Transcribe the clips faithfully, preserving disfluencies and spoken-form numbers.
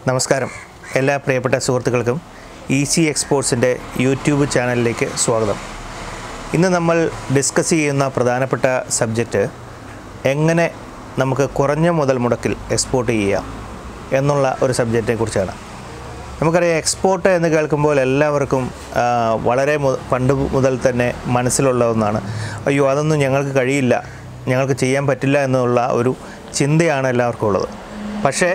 നമസ്കാരം എല്ലാ പ്രിയപ്പെട്ട സുഹൃത്തുക്കൾക്കും ഈസി എക്സ്പോർട്സിൻ്റെ യൂട്യൂബ് ചാനലിലേക്ക് സ്വാഗതം. ഇന്ന് നമ്മൾ ഡിസ്കസ് ചെയ്യുന്ന പ്രധാനപ്പെട്ട സബ്ജക്റ്റ് എങ്ങനെ നമുക്ക് കുറഞ്ഞ മുതൽ മുടക്കിൽ എക്സ്പോർട്ട് ചെയ്യാം എന്നുള്ള ഒരു സബ്ജക്റ്റിനെ കുറിച്ചാണ്. നമുക്കറിയാം, എക്സ്പോർട്ട് എന്ന് കേൾക്കുമ്പോൾ എല്ലാവർക്കും വളരെ പണ്ട് മുതൽ തന്നെ മനസ്സിലുള്ള ഒന്നാണ്, അയ്യോ അതൊന്നും ഞങ്ങൾക്ക് കഴിയില്ല, ഞങ്ങൾക്ക് ചെയ്യാൻ പറ്റില്ല എന്നുള്ള ഒരു ചിന്തയാണ് എല്ലാവർക്കും ഉള്ളത്. പക്ഷേ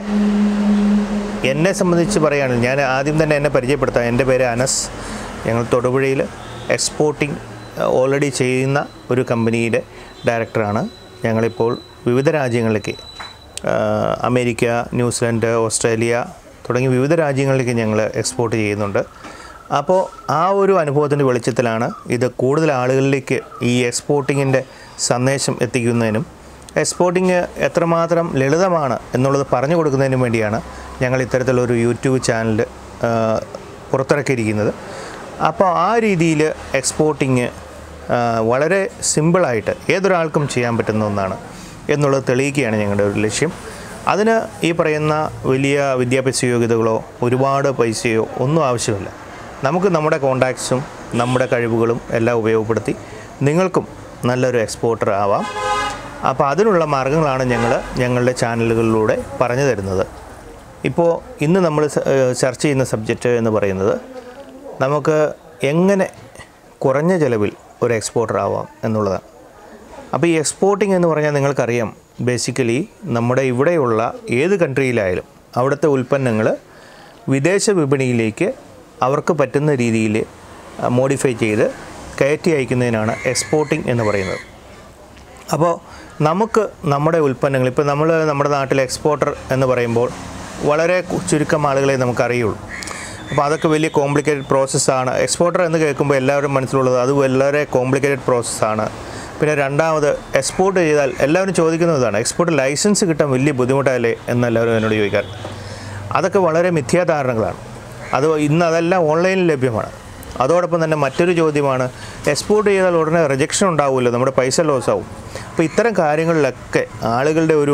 എന്നെ സംബന്ധിച്ച് പറയുകയാണെങ്കിൽ, ഞാൻ ആദ്യം തന്നെ എന്നെ പരിചയപ്പെടുത്താം. എൻ്റെ പേര് അനസ്. ഞങ്ങൾ തൊടുപുഴയിൽ എക്സ്പോർട്ടിംഗ് ഓൾറെഡി ചെയ്യുന്ന ഒരു കമ്പനിയുടെ ഡയറക്ടറാണ്. ഞങ്ങളിപ്പോൾ വിവിധ രാജ്യങ്ങളിലേക്ക്, അമേരിക്ക, ന്യൂസിലൻഡ്, ഓസ്ട്രേലിയ തുടങ്ങി വിവിധ രാജ്യങ്ങളിലേക്ക് ഞങ്ങൾ എക്സ്പോർട്ട് ചെയ്യുന്നുണ്ട്. അപ്പോൾ ആ ഒരു അനുഭവത്തിൻ്റെ വെളിച്ചത്തിലാണ് ഇത് കൂടുതൽ ആളുകളിലേക്ക് ഈ എക്സ്പോർട്ടിങ്ങിൻ്റെ സന്ദേശം എത്തിക്കുന്നതിനും എക്സ്പോർട്ടിങ് എത്രമാത്രം ലളിതമാണ് എന്നുള്ളത് പറഞ്ഞു കൊടുക്കുന്നതിനും വേണ്ടിയാണ് ഞങ്ങൾ ഇത്തരത്തിലൊരു യൂട്യൂബ് ചാനൽ പുറത്തിറക്കിയിരിക്കുന്നത്. അപ്പോൾ ആ രീതിയിൽ എക്സ്പോർട്ടിങ് വളരെ സിമ്പിളായിട്ട് ഏതൊരാൾക്കും ചെയ്യാൻ പറ്റുന്ന ഒന്നാണ് എന്നുള്ളത് തെളിയിക്കുകയാണ് ഞങ്ങളുടെ ഒരു ലക്ഷ്യം. അതിന് ഈ പറയുന്ന വലിയ വിദ്യാഭ്യാസ യോഗ്യതകളോ ഒരുപാട് പൈസയോ ഒന്നും ആവശ്യമില്ല. നമുക്ക് നമ്മുടെ കോണ്ടാക്ട്സും നമ്മുടെ കഴിവുകളും എല്ലാം ഉപയോഗപ്പെടുത്തി നിങ്ങൾക്കും നല്ലൊരു എക്സ്പോർട്ടർ ആവാം. അപ്പോൾ അതിനുള്ള മാർഗ്ഗങ്ങളാണ് ഞങ്ങൾ ഞങ്ങളുടെ ചാനലുകളിലൂടെ പറഞ്ഞു തരുന്നത്. ഇപ്പോൾ ഇന്ന് നമ്മൾ ചർച്ച ചെയ്യുന്ന സബ്ജക്റ്റ് എന്ന് പറയുന്നത് നമുക്ക് എങ്ങനെ കുറഞ്ഞ ചിലവിൽ ഒരു എക്സ്പോർട്ടർ ആവാം എന്നുള്ളതാണ്. അപ്പോൾ ഈ എക്സ്പോർട്ടിംഗ് എന്ന് പറഞ്ഞാൽ നിങ്ങൾക്കറിയാം, ബേസിക്കലി നമ്മുടെ ഇവിടെയുള്ള ഏത് കൺട്രിയിലായാലും അവിടുത്തെ ഉൽപ്പന്നങ്ങൾ വിദേശ വിപണിയിലേക്ക് അവർക്ക് പറ്റുന്ന രീതിയിൽ മോഡിഫൈ ചെയ്ത് കയറ്റി അയക്കുന്നതിനാണ് എക്സ്പോർട്ടിംഗ് എന്ന് പറയുന്നത്. അപ്പോൾ നമുക്ക് നമ്മുടെ ഉൽപ്പന്നങ്ങൾ, ഇപ്പോൾ നമ്മൾ നമ്മുടെ നാട്ടിലെ എക്സ്പോർട്ടർ എന്ന് പറയുമ്പോൾ വളരെ ചുരുക്കം ആളുകളെ നമുക്കറിയുള്ളൂ. അപ്പോൾ അതൊക്കെ വലിയ കോംപ്ലിക്കേറ്റഡ് പ്രോസസ്സാണ്. എക്സ്പോർട്ടർ എന്ന് കേൾക്കുമ്പോൾ എല്ലാവരും മനസ്സിലുള്ളത് അത് വളരെ കോംപ്ലിക്കേറ്റഡ് പ്രോസസ്സാണ്. പിന്നെ രണ്ടാമത്, എക്സ്പോർട്ട് ചെയ്താൽ എല്ലാവരും ചോദിക്കുന്നതാണ്, എക്സ്പോർട്ട് ലൈസൻസ് കിട്ടാൻ വലിയ ബുദ്ധിമുട്ടല്ലേ എന്നെല്ലാവരും എന്നോട് ചോദിക്കാറുണ്ട്. അതൊക്കെ വളരെ മിഥ്യാധാരണകളാണ്. അത് ഇന്ന് അതെല്ലാം ഓൺലൈനിൽ ലഭ്യമാണ്. അതോടൊപ്പം തന്നെ മറ്റൊരു ചോദ്യമാണ്, എക്സ്പോർട്ട് ചെയ്താൽ ഉടനെ റിജക്ഷൻ ഉണ്ടാവുമല്ലോ, നമ്മുടെ പൈസ ലോസ് ആവും. അപ്പോൾ ഇത്തരം കാര്യങ്ങളിലൊക്കെ ആളുകളുടെ ഒരു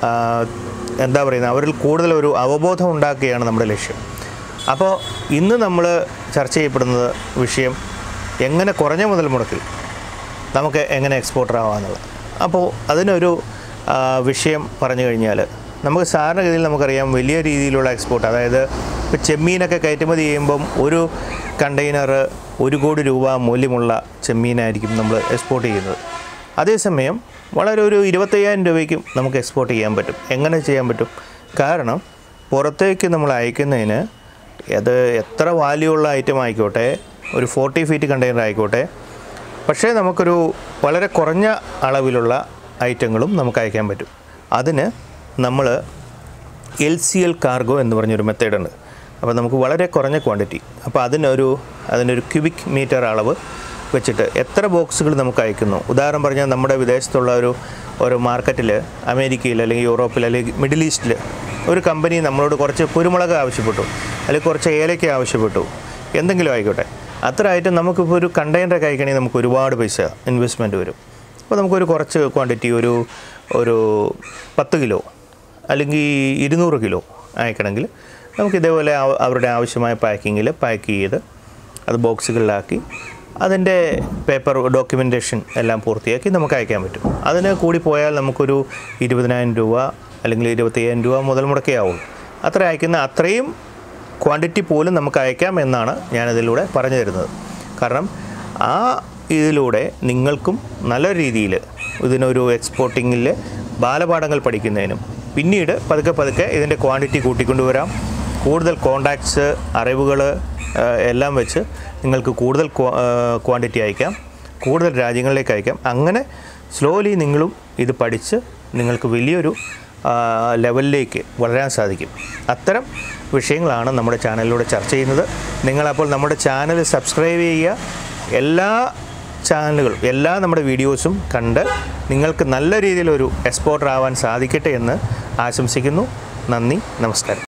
എന്താ പറയുന്നത്, അവരിൽ കൂടുതലൊരു അവബോധം ഉണ്ടാക്കുകയാണ് നമ്മുടെ ലക്ഷ്യം. അപ്പോൾ ഇന്ന് നമ്മൾ ചർച്ച ചെയ്യപ്പെടുന്നത് വിഷയം എങ്ങനെ കുറഞ്ഞ മുതൽ മുടക്കിൽ നമുക്ക് എങ്ങനെ എക്സ്പോർട്ടർ ആവാമെന്നുള്ളത്. അപ്പോൾ അതിനൊരു വിഷയം പറഞ്ഞു കഴിഞ്ഞാൽ, നമുക്ക് സാധാരണഗതിയിൽ നമുക്കറിയാം വലിയ രീതിയിലുള്ള എക്സ്പോർട്ട്, അതായത് ഇപ്പോൾ ചെമ്മീനൊക്കെ കയറ്റുമതി ചെയ്യുമ്പം ഒരു കണ്ടെയ്നർ ഒരു കോടി രൂപ മൂല്യമുള്ള ചെമ്മീനായിരിക്കും നമ്മൾ എക്സ്പോർട്ട് ചെയ്യുന്നത്. അതേസമയം വളരെ ഒരു ഇരുപത്തയ്യായിരം രൂപയ്ക്കും നമുക്ക് എക്സ്പോർട്ട് ചെയ്യാൻ പറ്റും. എങ്ങനെ ചെയ്യാൻ പറ്റും? കാരണം പുറത്തേക്ക് നമ്മൾ അയക്കുന്നതിന് അത് എത്ര വാല്യൂ ഉള്ള ഐറ്റം ആയിക്കോട്ടെ, ഒരു ഫോർട്ടി ഫീറ്റ് കണ്ടെയ്നർ ആയിക്കോട്ടെ, പക്ഷേ നമുക്കൊരു വളരെ കുറഞ്ഞ അളവിലുള്ള ഐറ്റങ്ങളും നമുക്ക് അയക്കാൻ പറ്റും. അതിന് നമ്മൾ എൽ സി എൽ കാർഗോ എന്ന് പറഞ്ഞൊരു മെത്തേഡുണ്ട്. അപ്പോൾ നമുക്ക് വളരെ കുറഞ്ഞ ക്വാണ്ടിറ്റി, അപ്പോൾ അതിനൊരു അതിനൊരു ക്യൂബിക് മീറ്റർ അളവ് വെച്ചിട്ട് എത്ര ബോക്സുകൾ നമുക്ക് അയക്കുന്നു. ഉദാഹരണം പറഞ്ഞാൽ, നമ്മുടെ വിദേശത്തുള്ള ഒരു ഒരു മാർക്കറ്റിൽ, അമേരിക്കയിൽ അല്ലെങ്കിൽ യൂറോപ്പിൽ അല്ലെങ്കിൽ മിഡിൽ ഈസ്റ്റിൽ ഒരു കമ്പനി നമ്മളോട് കുറച്ച് കുരുമുളക് ആവശ്യപ്പെട്ടു, അല്ലെങ്കിൽ കുറച്ച് ഏലയ്ക്ക ആവശ്യപ്പെട്ടു, എന്തെങ്കിലും ആയിക്കോട്ടെ. അത്ര ഐറ്റം നമുക്കിപ്പോൾ ഒരു കണ്ടെയ്നറൊക്കെ അയക്കണമെങ്കിൽ നമുക്ക് ഒരുപാട് പൈസ ഇൻവെസ്റ്റ്മെൻറ്റ് വരും. അപ്പോൾ നമുക്കൊരു കുറച്ച് ക്വാണ്ടിറ്റി, ഒരു ഒരു പത്ത് കിലോ അല്ലെങ്കിൽ ഇരുന്നൂറ് കിലോ അയക്കണമെങ്കിൽ നമുക്ക് ഇതേപോലെ അവരുടെ ആവശ്യമായ പാക്കിങ്ങിൽ പാക്ക് ചെയ്ത് അത് ബോക്സുകളിലാക്കി അതിൻ്റെ പേപ്പർ ഡോക്യുമെൻറ്റേഷൻ എല്ലാം പൂർത്തിയാക്കി നമുക്ക് അയക്കാൻ പറ്റും. അതിന് കൂടി പോയാൽ നമുക്കൊരു ഇരുപതിനായിരം രൂപ അല്ലെങ്കിൽ ഇരുപത്തയ്യായിരം രൂപ മുതൽ മുടക്കേ ആവുള്ളൂ. അത്ര അയക്കുന്ന അത്രയും ക്വാണ്ടിറ്റി പോലും നമുക്ക് അയക്കാം എന്നാണ് ഞാനതിലൂടെ പറഞ്ഞു തരുന്നത്. കാരണം ആ ഇതിലൂടെ നിങ്ങൾക്കും നല്ല രീതിയിൽ ഇതിനൊരു എക്സ്പോർട്ടിങ്ങിൽ ബാലപാഠങ്ങൾ പഠിക്കുന്നതിനും പിന്നീട് പതുക്കെ പതുക്കെ ഇതിൻ്റെ ക്വാണ്ടിറ്റി കൂട്ടിക്കൊണ്ടുവരാം. കൂടുതൽ കോണ്ടാക്ട്സ്, അറിവുകൾ എല്ലാം വെച്ച് നിങ്ങൾക്ക് കൂടുതൽ ക്വാണ്ടിറ്റി അയക്കാം, കൂടുതൽ രാജ്യങ്ങളിലേക്ക് അയക്കാം. അങ്ങനെ സ്ലോലി നിങ്ങളും ഇത് പഠിച്ച് നിങ്ങൾക്ക് വലിയൊരു ലെവലിലേക്ക് വളരാൻ സാധിക്കും. അത്തരം വിഷയങ്ങളാണ് നമ്മുടെ ചാനലിലൂടെ ചർച്ച ചെയ്യുന്നത്. നിങ്ങളപ്പോൾ നമ്മുടെ ചാനൽ സബ്സ്ക്രൈബ് ചെയ്യുക. എല്ലാ ചാനലുകളും എല്ലാ നമ്മുടെ വീഡിയോസും കണ്ട് നിങ്ങൾക്ക് നല്ല രീതിയിലൊരു എക്സ്പോർട്ടർ ആവാൻ സാധിക്കട്ടെ എന്ന് ആശംസിക്കുന്നു. നന്ദി, നമസ്കാരം.